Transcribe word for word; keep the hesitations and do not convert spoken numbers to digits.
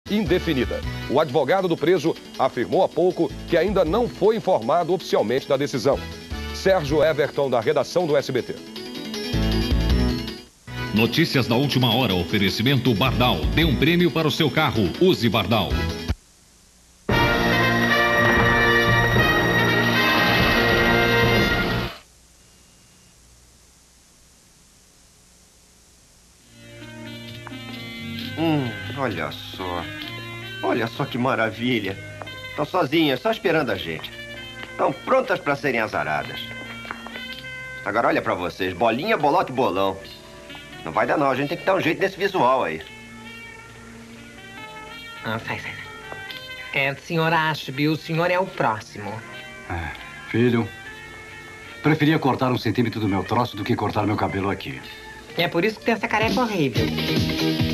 indefinida. O advogado do preso afirmou há pouco que ainda não foi informado oficialmente da decisão. Sérgio Everton, da redação do S B T. Notícias da última hora, oferecimento Bardal. Dê um prêmio para o seu carro, use Bardal. Hum, olha só. Olha só que maravilha. Estão sozinhas, só esperando a gente. Estão prontas para serem azaradas. Agora olha para vocês, bolinha, bolota e bolão. Não vai dar não, a gente tem que dar um jeito nesse visual aí. Ah, sai, sai, sai. É, senhor Ashby, o senhor é o próximo. É, filho, preferia cortar um centímetro do meu troço do que cortar meu cabelo aqui. É por isso que tem essa careca horrível.